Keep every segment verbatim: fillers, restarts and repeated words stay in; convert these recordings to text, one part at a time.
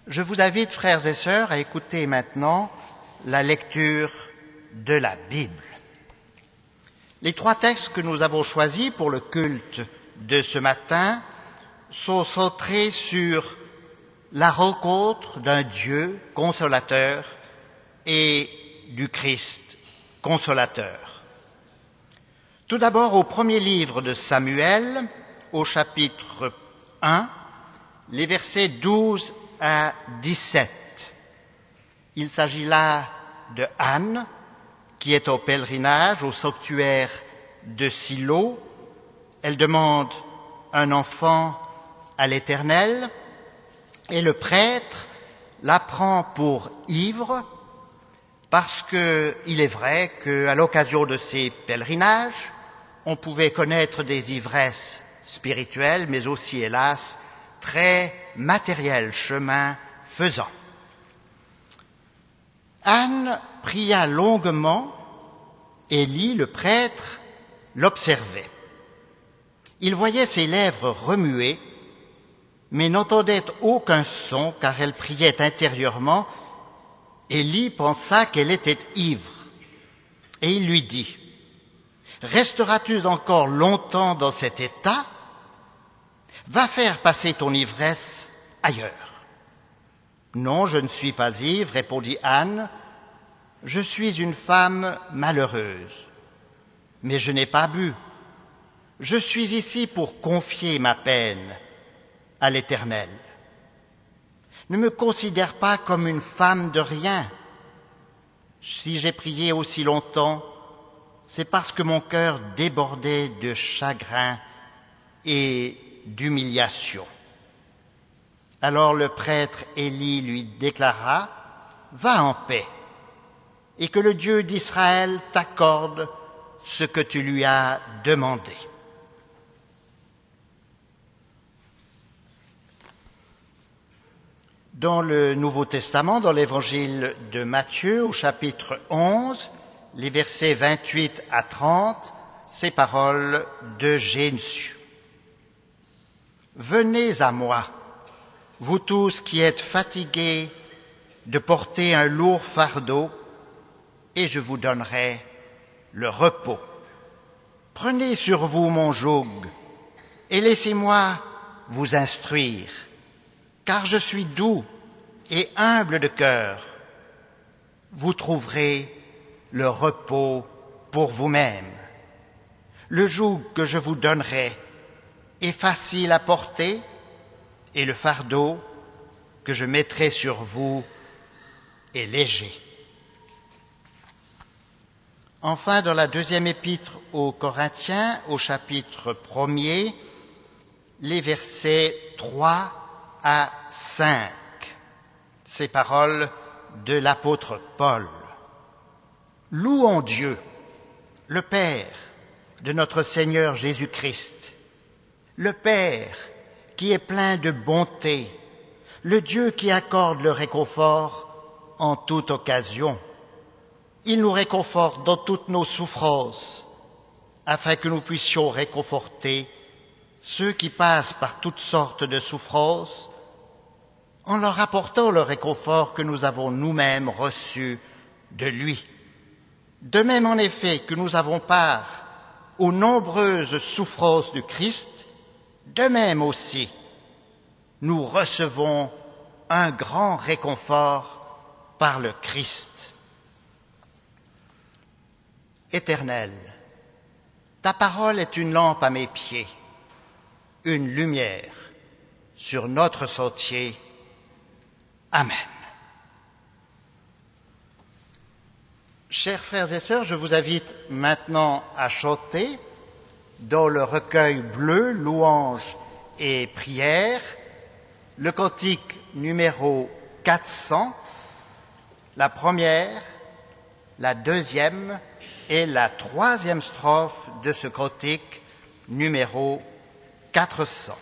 Je vous invite, frères et sœurs, à écouter maintenant la lecture de la Bible. Les trois textes que nous avons choisis pour le culte de ce matin sont centrés sur la rencontre d'un Dieu consolateur et du Christ consolateur. Tout d'abord, au premier livre de Samuel, au chapitre un, les versets douze à dix-sept. Il s'agit là de Anne, qui est au pèlerinage au sanctuaire de Silo. Elle demande un enfant à l'Éternel et le prêtre la prend pour ivre parce qu'il est vrai qu'à l'occasion de ces pèlerinages, on pouvait connaître des ivresses spirituelles, mais aussi, hélas, très matérielles, chemin faisant. Anne pria longuement, Élie, le prêtre, l'observait. Il voyait ses lèvres remuer, mais n'entendait aucun son car elle priait intérieurement. Élie pensa qu'elle était ivre, et il lui dit : « Resteras-tu encore longtemps dans cet état ? Va faire passer ton ivresse ailleurs. » « Non, je ne suis pas ivre, répondit Anne, je suis une femme malheureuse, mais je n'ai pas bu. Je suis ici pour confier ma peine à l'Éternel. Ne me considère pas comme une femme de rien. Si j'ai prié aussi longtemps, c'est parce que mon cœur débordait de chagrin et d'humiliation. Alors le prêtre Élie lui déclara : « Va en paix, et que le Dieu d'Israël t'accorde ce que tu lui as demandé. » Dans le Nouveau Testament, dans l'Évangile de Matthieu, au chapitre onze, les versets vingt-huit à trente, ces paroles de Jésus. « Venez à moi, vous tous qui êtes fatigués de porter un lourd fardeau, et je vous donnerai le repos. Prenez sur vous mon joug, et laissez-moi vous instruire, car je suis doux et humble de cœur. Vous trouverez le repos pour vous-même. Le joug que je vous donnerai est facile à porter, et le fardeau que je mettrai sur vous est léger. » Enfin, dans la deuxième épître aux Corinthiens, au chapitre premier, les versets trois à cinq, ces paroles de l'apôtre Paul. « Louons Dieu, le Père de notre Seigneur Jésus-Christ, le Père qui est plein de bonté, le Dieu qui accorde le réconfort en toute occasion. Il nous réconforte dans toutes nos souffrances, afin que nous puissions réconforter ceux qui passent par toutes sortes de souffrances, en leur apportant le réconfort que nous avons nous-mêmes reçu de lui. De même, en effet, que nous avons part aux nombreuses souffrances du Christ, de même aussi, nous recevons un grand réconfort par le Christ. Éternel, ta parole est une lampe à mes pieds, une lumière sur notre sentier. Amen. Chers frères et sœurs, je vous invite maintenant à chanter dans le recueil bleu, louanges et prières, le cantique numéro quatre cents, la première, la deuxième et la troisième strophe de ce cantique numéro quatre cents.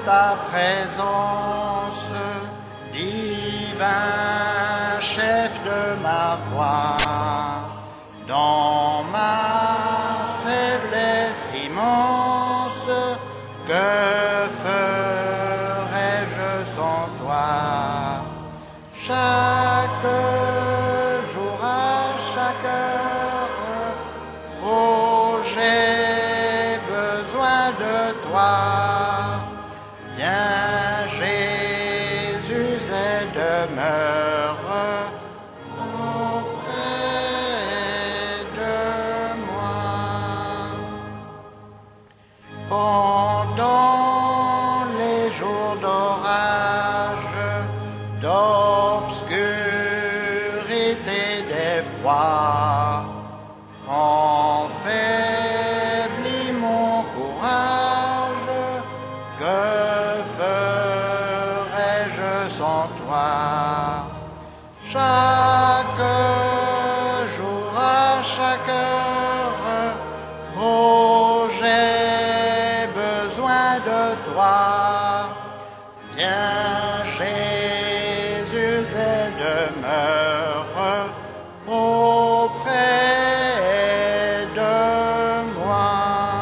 ta présence, divin chef de ma foi, dans ma faiblesse immense, que ferais-je sans toi? Chaque jour à chaque heure, oh, j'ai besoin de toi. Viens Jésus et demeure auprès de moi. Pendant les jours d'orage, d'obscurité, d'effroi, quand faiblit mon courage, que ferais-je sans toi? Chaque jour à chaque heure, oh, j'ai besoin de toi. Viens Jésus et demeure auprès de moi.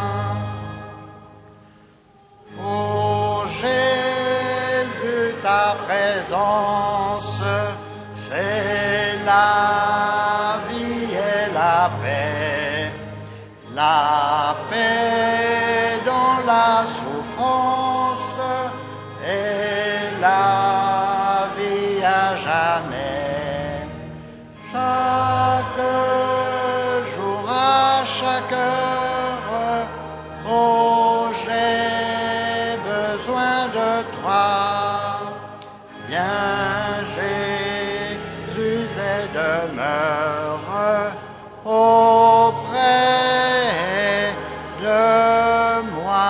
Oh Jésus, ta présence, c'est la vie et la paix, la paix dans la souffrance et la vie à jamais. Chaque jour à chaque heure, oh, j'ai besoin de toi. Viens Jésus et demeure auprès de moi.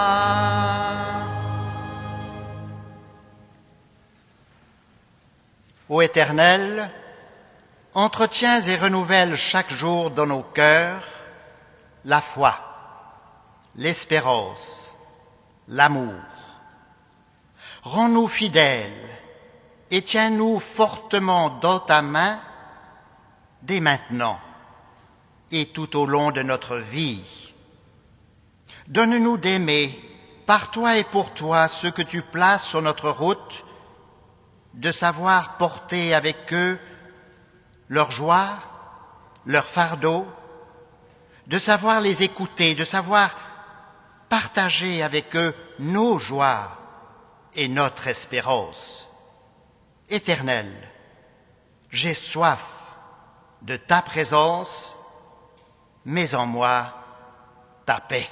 Ô Éternel, entretiens et renouvelle chaque jour dans nos cœurs la foi, l'espérance, l'amour. Rends-nous fidèles et tiens-nous fortement dans ta main dès maintenant et tout au long de notre vie. Donne-nous d'aimer par toi et pour toi ceux que tu places sur notre route, de savoir porter avec eux leur joie, leur fardeau, de savoir les écouter, de savoir partager avec eux nos joies et notre espérance. Éternel, j'ai soif de ta présence, mets en moi ta paix.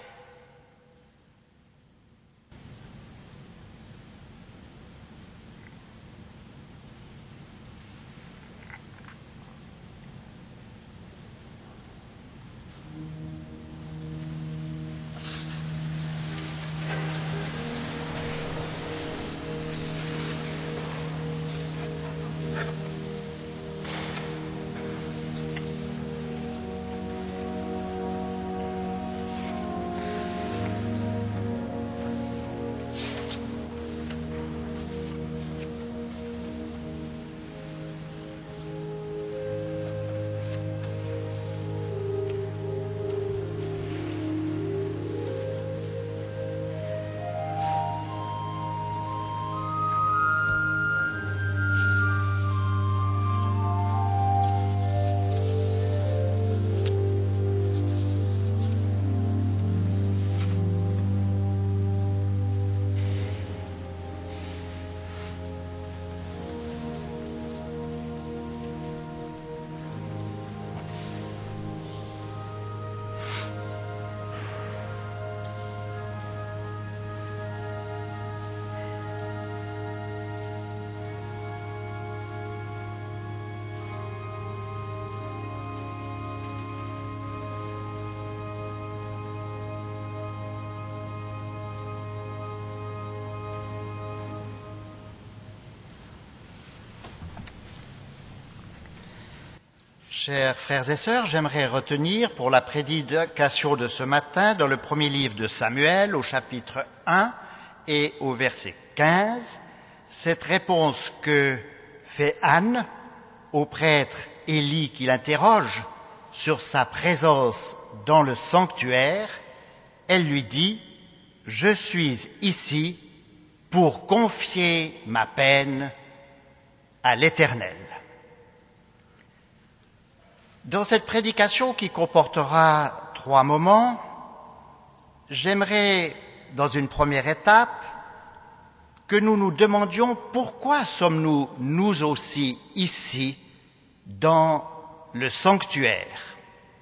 Chers frères et sœurs, j'aimerais retenir pour la prédication de ce matin dans le premier livre de Samuel, au chapitre un et au verset quinze, cette réponse que fait Anne au prêtre Élie qui l'interroge sur sa présence dans le sanctuaire, elle lui dit « Je suis ici pour confier ma peine à l'Éternel ». Dans cette prédication qui comportera trois moments, j'aimerais, dans une première étape, que nous nous demandions pourquoi sommes-nous, nous aussi, ici, dans le sanctuaire.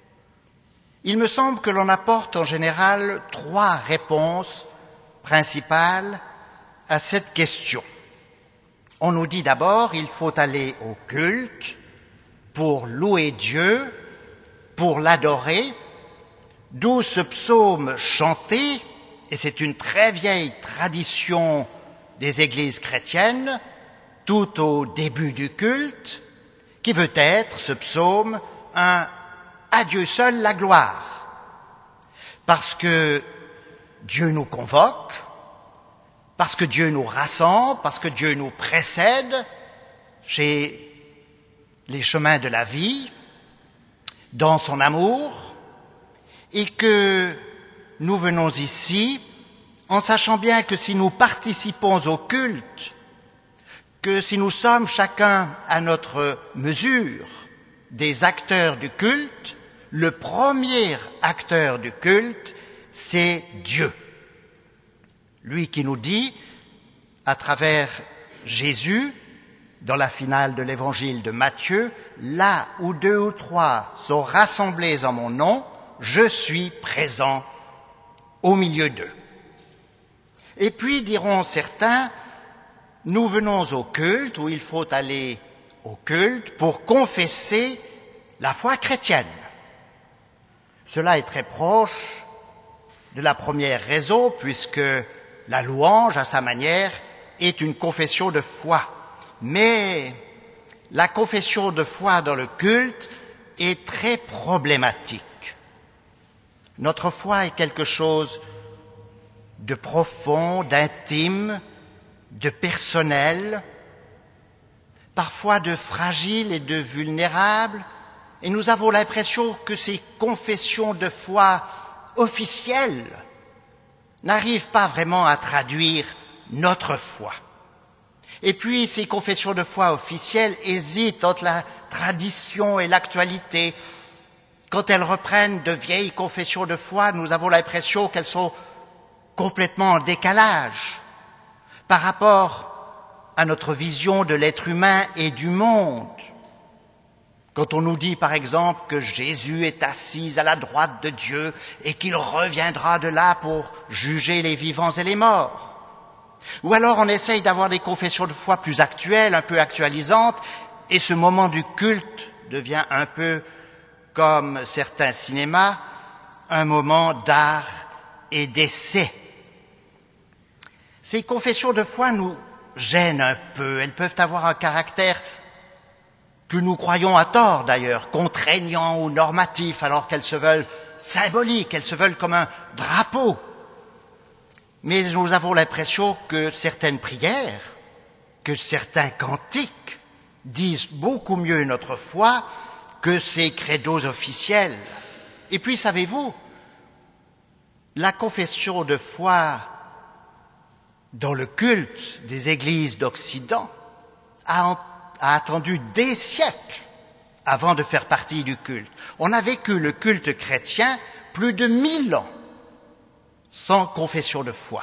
Il me semble que l'on apporte en général trois réponses principales à cette question. On nous dit d'abord, il faut aller au culte pour louer Dieu, pour l'adorer, d'où ce psaume chanté, et c'est une très vieille tradition des églises chrétiennes, tout au début du culte, qui veut être, ce psaume, un « à Dieu seul la gloire », parce que Dieu nous convoque, parce que Dieu nous rassemble, parce que Dieu nous précède chez les chemins de la vie, dans son amour, et que nous venons ici en sachant bien que si nous participons au culte, que si nous sommes chacun à notre mesure des acteurs du culte, le premier acteur du culte, c'est Dieu. Lui qui nous dit, à travers Jésus, dans la finale de l'évangile de Matthieu, « Là où deux ou trois sont rassemblés en mon nom, je suis présent au milieu d'eux. » Et puis, diront certains, nous venons au culte, où il faut aller au culte pour confesser la foi chrétienne. Cela est très proche de la première raison, puisque la louange, à sa manière, est une confession de foi. Mais la confession de foi dans le culte est très problématique. Notre foi est quelque chose de profond, d'intime, de personnel, parfois de fragile et de vulnérable, et nous avons l'impression que ces confessions de foi officielles n'arrivent pas vraiment à traduire notre foi. Et puis, ces confessions de foi officielles hésitent entre la tradition et l'actualité. Quand elles reprennent de vieilles confessions de foi, nous avons l'impression qu'elles sont complètement en décalage par rapport à notre vision de l'être humain et du monde. Quand on nous dit, par exemple, que Jésus est assis à la droite de Dieu et qu'il reviendra de là pour juger les vivants et les morts. Ou alors on essaye d'avoir des confessions de foi plus actuelles, un peu actualisantes, et ce moment du culte devient un peu, comme certains cinémas, un moment d'art et d'essai. Ces confessions de foi nous gênent un peu, elles peuvent avoir un caractère que nous croyons à tort d'ailleurs, contraignant ou normatif, alors qu'elles se veulent symboliques, elles se veulent comme un drapeau. Mais nous avons l'impression que certaines prières, que certains cantiques disent beaucoup mieux notre foi que ces credos officiels. Et puis, savez-vous, la confession de foi dans le culte des églises d'Occident a, a attendu des siècles avant de faire partie du culte. On a vécu le culte chrétien plus de mille ans sans confession de foi.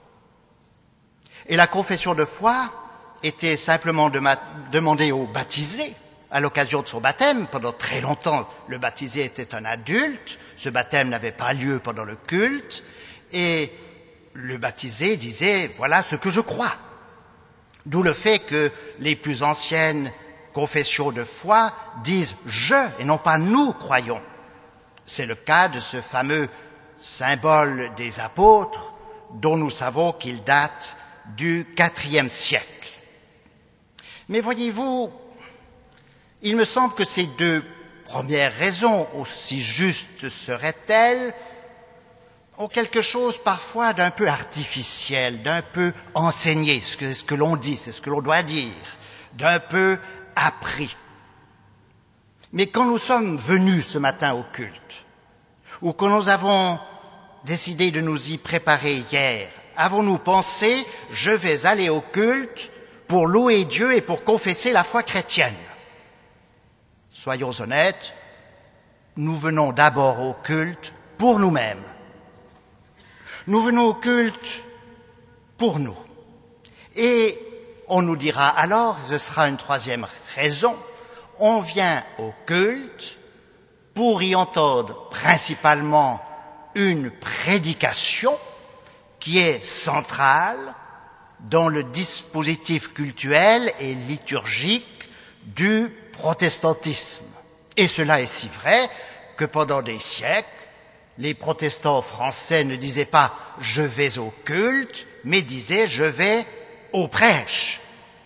Et la confession de foi était simplement de demandée aux baptisés à l'occasion de son baptême. Pendant très longtemps, le baptisé était un adulte. Ce baptême n'avait pas lieu pendant le culte. Et le baptisé disait « Voilà ce que je crois ». D'où le fait que les plus anciennes confessions de foi disent « je » et non pas « nous croyons ». C'est le cas de ce fameux symbole des apôtres dont nous savons qu'il date du quatrième siècle. Mais voyez-vous, il me semble que ces deux premières raisons, aussi justes seraient-elles, ont quelque chose parfois d'un peu artificiel, d'un peu enseigné, ce que, ce que l'on dit, c'est ce que l'on doit dire, d'un peu appris. Mais quand nous sommes venus ce matin au culte, ou que nous avons décidé de nous y préparer hier, avons-nous pensé « je vais aller au culte pour louer Dieu et pour confesser la foi chrétienne ». Soyons honnêtes, nous venons d'abord au culte pour nous-mêmes. Nous venons au culte pour nous. Et on nous dira alors, ce sera une troisième raison, on vient au culte pour y entendre principalement une prédication qui est centrale dans le dispositif cultuel et liturgique du protestantisme. Et cela est si vrai que pendant des siècles, les protestants français ne disaient pas « je vais au culte », mais disaient « je vais au prêche ».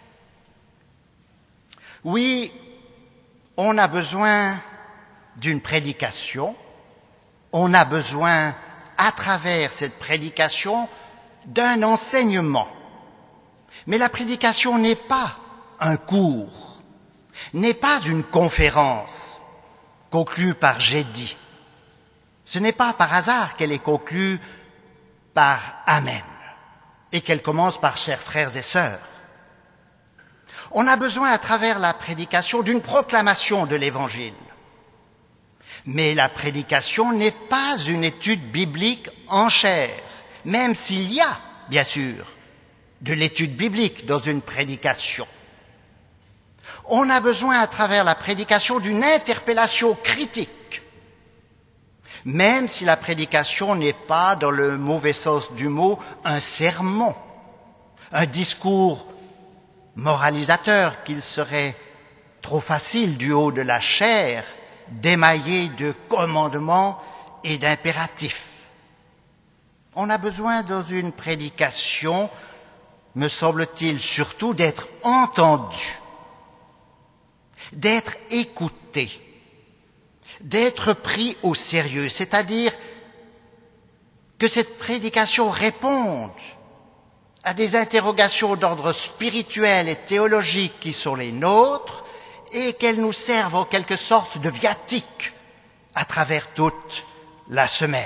Oui, on a besoin d'une prédication, on a besoin, à travers cette prédication, d'un enseignement. Mais la prédication n'est pas un cours, n'est pas une conférence conclue par j'ai dit. Ce n'est pas par hasard qu'elle est conclue par Amen et qu'elle commence par chers frères et sœurs. On a besoin à travers la prédication d'une proclamation de l'Évangile. Mais la prédication n'est pas une étude biblique en chair, même s'il y a, bien sûr, de l'étude biblique dans une prédication. On a besoin à travers la prédication d'une interpellation critique, même si la prédication n'est pas, dans le mauvais sens du mot, un sermon, un discours moralisateur qu'il serait trop facile du haut de la chair d'émailler de commandements et d'impératifs. On a besoin dans une prédication, me semble-t-il, surtout d'être entendu, d'être écouté, d'être pris au sérieux, c'est-à-dire que cette prédication réponde à des interrogations d'ordre spirituel et théologique qui sont les nôtres et qu'elle nous serve en quelque sorte de viatique à travers toute la semaine.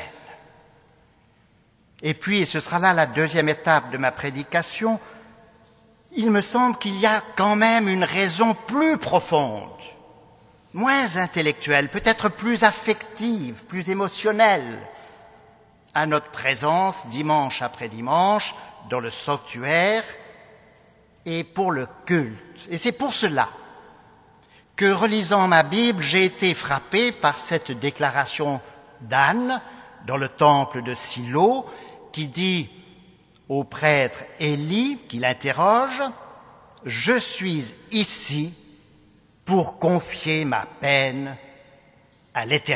Et puis, et ce sera là la deuxième étape de ma prédication, il me semble qu'il y a quand même une raison plus profonde, moins intellectuelle, peut-être plus affective, plus émotionnelle, à notre présence dimanche après dimanche dans le sanctuaire et pour le culte. Et c'est pour cela que, relisant ma Bible, j'ai été frappé par cette déclaration d'Anne dans le temple de Silo qui dit au prêtre Élie, qui l'interroge, « Je suis ici pour confier ma peine à l'Éternel. »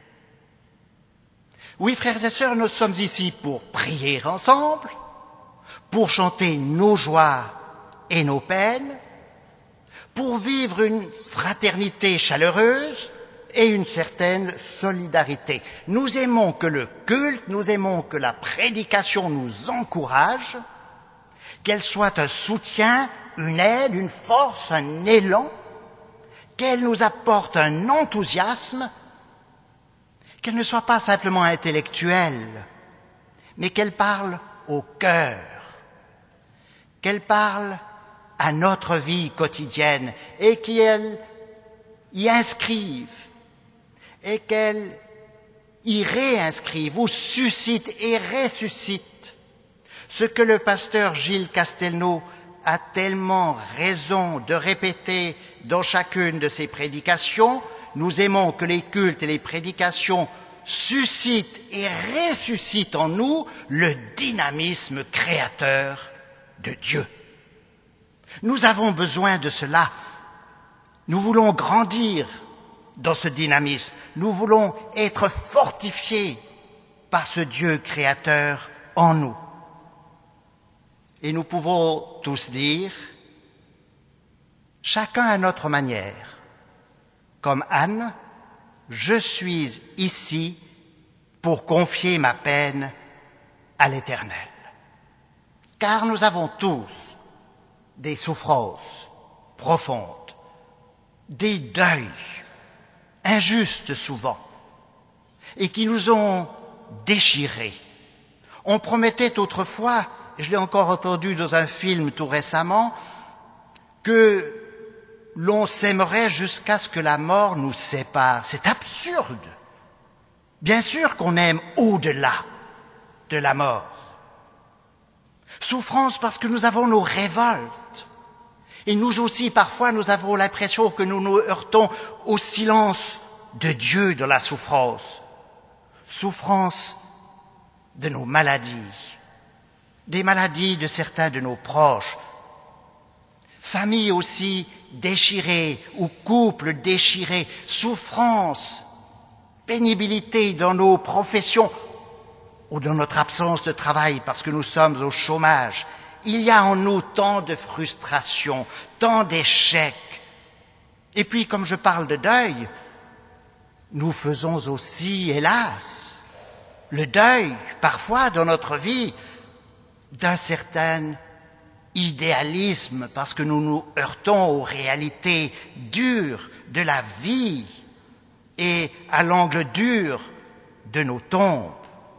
Oui, frères et sœurs, nous sommes ici pour prier ensemble, pour chanter nos joies et nos peines, pour vivre une fraternité chaleureuse et une certaine solidarité. Nous aimons que le culte, nous aimons que la prédication nous encourage, qu'elle soit un soutien, une aide, une force, un élan, qu'elle nous apporte un enthousiasme, qu'elle ne soit pas simplement intellectuelle, mais qu'elle parle au cœur, qu'elle parle à notre vie quotidienne et qu'elle y inscrive et qu'elle y réinscrive ou suscite et ressuscite ce que le pasteur Gilles Castelnau a tellement raison de répéter dans chacune de ses prédications. Nous aimons que les cultes et les prédications suscitent et ressuscitent en nous le dynamisme créateur de Dieu. Nous avons besoin de cela. Nous voulons grandir dans ce dynamisme. Nous voulons être fortifiés par ce Dieu créateur en nous. Et nous pouvons tous dire, chacun à notre manière, comme Anne, je suis ici pour confier ma peine à l'Éternel. Car nous avons tous des souffrances profondes, des deuils injustes souvent, et qui nous ont déchirés. On promettait autrefois, je l'ai encore entendu dans un film tout récemment, que l'on s'aimerait jusqu'à ce que la mort nous sépare. C'est absurde. Bien sûr qu'on aime au-delà de la mort. Souffrance parce que nous avons nos révoltes. Et nous aussi, parfois, nous avons l'impression que nous nous heurtons au silence de Dieu dans la souffrance. Souffrance de nos maladies, des maladies de certains de nos proches, familles aussi déchirées ou couples déchirés, souffrance, pénibilité dans nos professions ou dans notre absence de travail parce que nous sommes au chômage. Il y a en nous tant de frustration, tant d'échecs. Et puis, comme je parle de deuil, nous faisons aussi, hélas, le deuil, parfois, dans notre vie, d'un certain idéalisme, parce que nous nous heurtons aux réalités dures de la vie et à l'angle dur de nos tombes.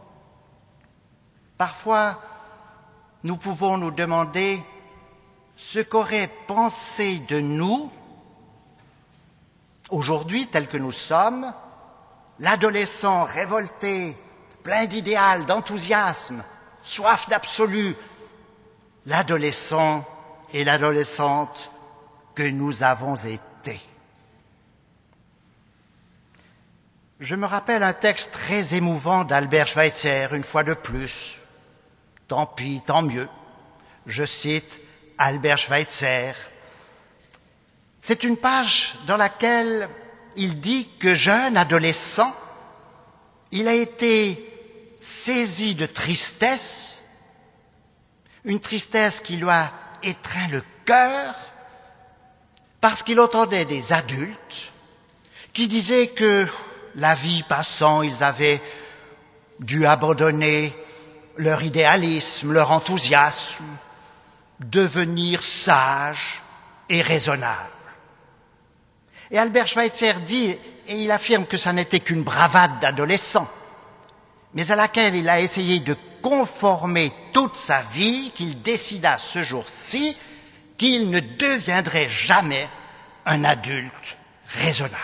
Parfois, nous pouvons nous demander ce qu'aurait pensé de nous, aujourd'hui, tel que nous sommes, l'adolescent révolté, plein d'idéal, d'enthousiasme, soif d'absolu, l'adolescent et l'adolescente que nous avons été. Je me rappelle un texte très émouvant d'Albert Schweitzer, une fois de plus. Tant pis, tant mieux. Je cite Albert Schweitzer. C'est une page dans laquelle il dit que jeune adolescent, il a été saisi de tristesse, une tristesse qui lui a étreint le cœur, parce qu'il entendait des adultes qui disaient que la vie passant, ils avaient dû abandonner leur idéalisme, leur enthousiasme, devenir sages et raisonnables. Et Albert Schweitzer dit, et il affirme que ça n'était qu'une bravade d'adolescent, mais à laquelle il a essayé de conformer toute sa vie, qu'il décida ce jour-ci qu'il ne deviendrait jamais un adulte raisonnable.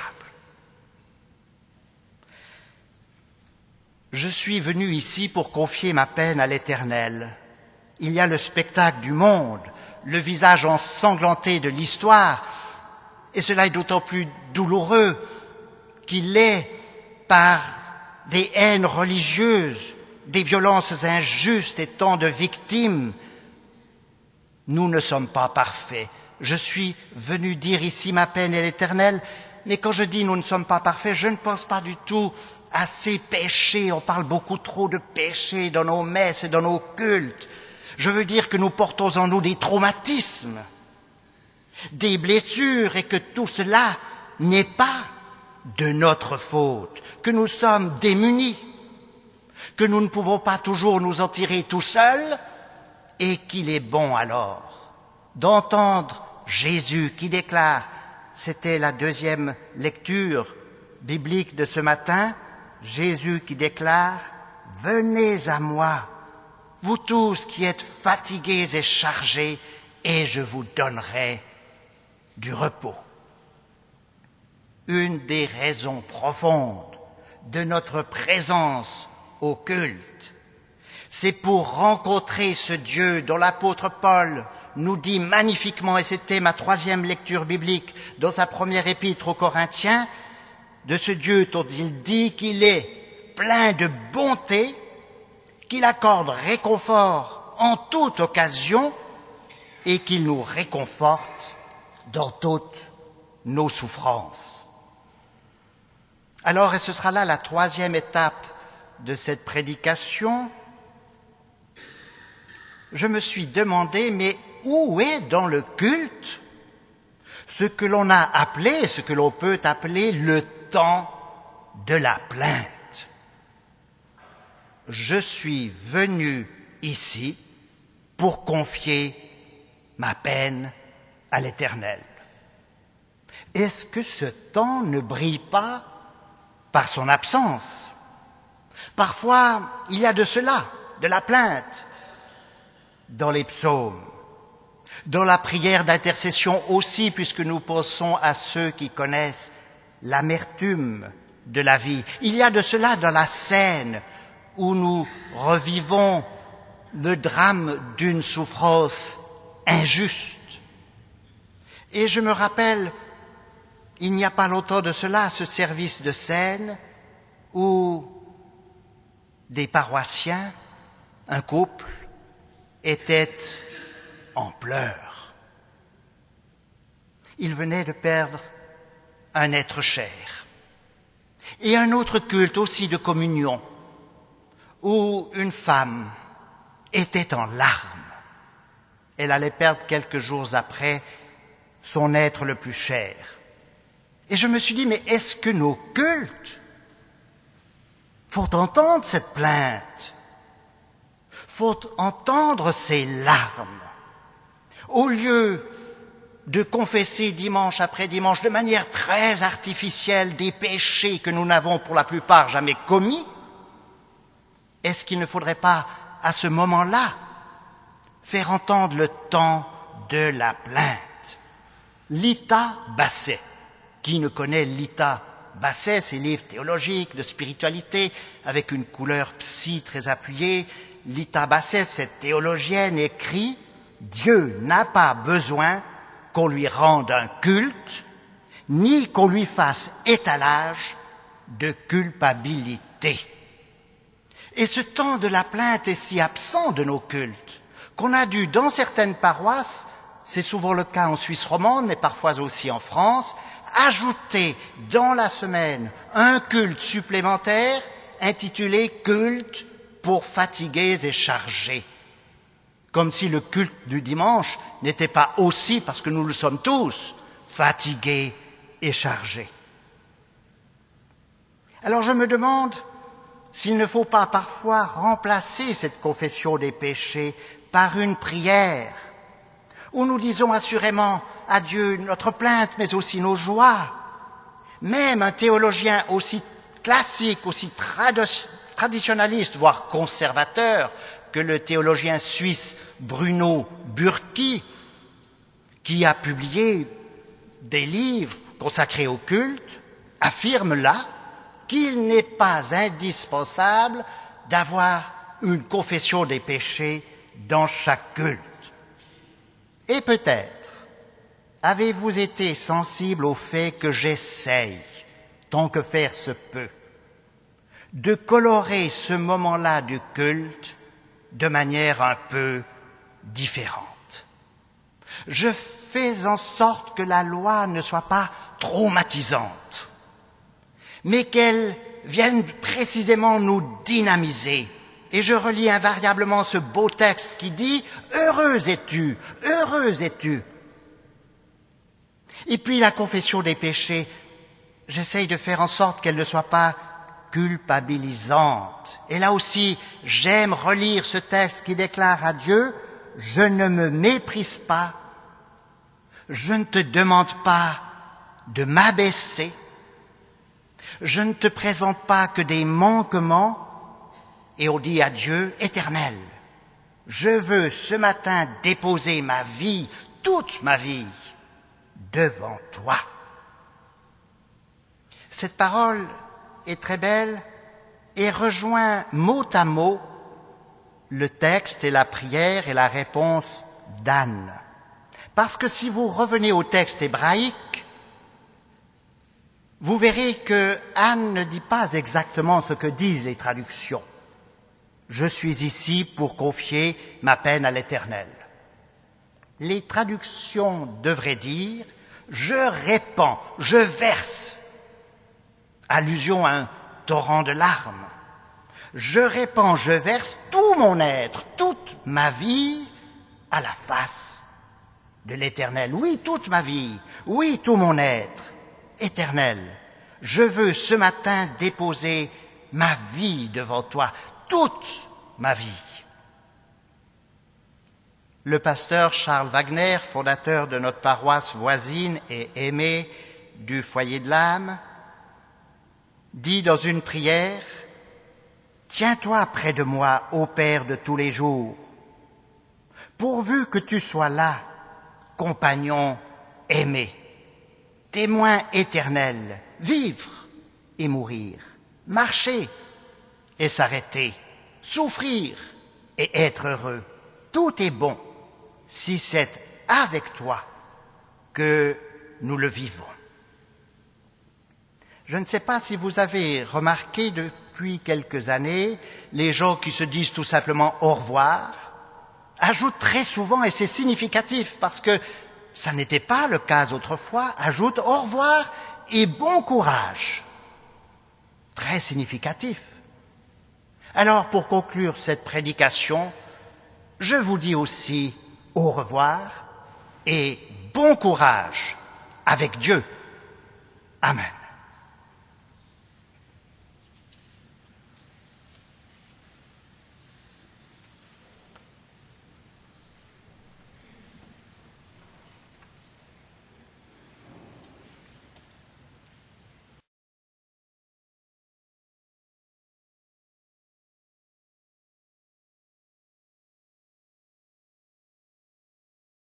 Je suis venu ici pour confier ma peine à l'Éternel. Il y a le spectacle du monde, le visage ensanglanté de l'histoire, et cela est d'autant plus douloureux qu'il est par des haines religieuses, des violences injustes et tant de victimes. Nous ne sommes pas parfaits. Je suis venu dire ici ma peine à l'Éternel, mais quand je dis nous ne sommes pas parfaits, je ne pense pas du tout à ces péchés. On parle beaucoup trop de péchés dans nos messes et dans nos cultes. Je veux dire que nous portons en nous des traumatismes, des blessures, et que tout cela n'est pas de notre faute, que nous sommes démunis, que nous ne pouvons pas toujours nous en tirer tout seuls, et qu'il est bon alors d'entendre Jésus qui déclare, c'était la deuxième lecture biblique de ce matin, Jésus qui déclare « Venez à moi, vous tous qui êtes fatigués et chargés, et je vous donnerai du repos. » Une des raisons profondes de notre présence au culte, c'est pour rencontrer ce Dieu dont l'apôtre Paul nous dit magnifiquement, et c'était ma troisième lecture biblique dans sa première épître aux Corinthiens, de ce Dieu dont il dit qu'il est plein de bonté, qu'il accorde réconfort en toute occasion et qu'il nous réconforte dans toutes nos souffrances. Alors, et ce sera là la troisième étape de cette prédication, je me suis demandé, mais où est dans le culte ce que l'on a appelé, ce que l'on peut appeler le temps de la plainte? je suis venu ici pour confier ma peine à l'Éternel. Est-ce que ce temps ne brille pas par son absence? Parfois, il y a de cela, de la plainte, dans les psaumes, dans la prière d'intercession aussi, puisque nous pensons à ceux qui connaissent l'amertume de la vie. Il y a de cela dans la scène où nous revivons le drame d'une souffrance injuste. Et je me rappelle, il n'y a pas longtemps de cela, ce service de scène où des paroissiens, un couple, étaient en pleurs. Ils venaient de perdre un être cher. Et un autre culte aussi de communion, où une femme était en larmes. Elle allait perdre quelques jours après son être le plus cher. Et je me suis dit, mais est-ce que nos cultes, faut entendre cette plainte, faut entendre ces larmes, au lieu de confesser dimanche après dimanche de manière très artificielle des péchés que nous n'avons pour la plupart jamais commis, est-ce qu'il ne faudrait pas, à ce moment-là, faire entendre le temps de la plainte? Lita Basset, qui ne connaît Lita Basset, ses livres théologiques, de spiritualité, avec une couleur psy très appuyée, Lita Basset, cette théologienne, écrit « Dieu n'a pas besoin qu'on lui rende un culte, ni qu'on lui fasse étalage de culpabilité. » Et ce temps de la plainte est si absent de nos cultes qu'on a dû, dans certaines paroisses, c'est souvent le cas en Suisse romande, mais parfois aussi en France, ajouter dans la semaine un culte supplémentaire intitulé « Culte pour fatigués et chargés ». Comme si le culte du dimanche n'était pas aussi, parce que nous le sommes tous, fatigués et chargés. Alors je me demande s'il ne faut pas parfois remplacer cette confession des péchés par une prière, où nous disons assurément à Dieu notre plainte, mais aussi nos joies. Même un théologien aussi classique, aussi trad- traditionnaliste, voire conservateur, que le théologien suisse Bruno Burki, qui a publié des livres consacrés au culte, affirme là qu'il n'est pas indispensable d'avoir une confession des péchés dans chaque culte. Et peut-être avez-vous été sensible au fait que j'essaye, tant que faire se peut, de colorer ce moment-là du culte de manière un peu différente. Je fais en sorte que la loi ne soit pas traumatisante, mais qu'elle vienne précisément nous dynamiser. Et je relis invariablement ce beau texte qui dit « Heureuse es-tu, heureuse es-tu ». Et puis la confession des péchés, j'essaye de faire en sorte qu'elle ne soit pas culpabilisante. Et là aussi, j'aime relire ce texte qui déclare à Dieu « Je ne me méprise pas, je ne te demande pas de m'abaisser, je ne te présente pas que des manquements. » Et on dit à Dieu « Éternel, je veux ce matin déposer ma vie, toute ma vie, devant toi. » Cette parole est très belle et rejoint mot à mot le texte et la prière et la réponse d'Anne. Parce que si vous revenez au texte hébraïque, vous verrez que Anne ne dit pas exactement ce que disent les traductions. Je suis ici pour confier ma peine à l'Éternel. Les traductions devraient dire « je répands, je verse », allusion à un torrent de larmes. Je répands, je verse tout mon être, toute ma vie à la face de l'Éternel. Oui, toute ma vie, oui, tout mon être. Éternel, je veux ce matin déposer ma vie devant toi, toute ma vie. Le pasteur Charles Wagner, fondateur de notre paroisse voisine et aimé du foyer de l'âme, dit dans une prière: « Tiens-toi près de moi, ô Père de tous les jours, pourvu que tu sois là, compagnon aimé, témoin éternel, vivre et mourir, marcher et s'arrêter, souffrir et être heureux. Tout est bon si c'est avec toi que nous le vivons. » Je ne sais pas si vous avez remarqué depuis quelques années, les gens qui se disent tout simplement au revoir ajoutent très souvent, et c'est significatif parce que ça n'était pas le cas autrefois, ajoutent au revoir et bon courage. Très significatif. Alors, pour conclure cette prédication, je vous dis aussi au revoir et bon courage avec Dieu. Amen.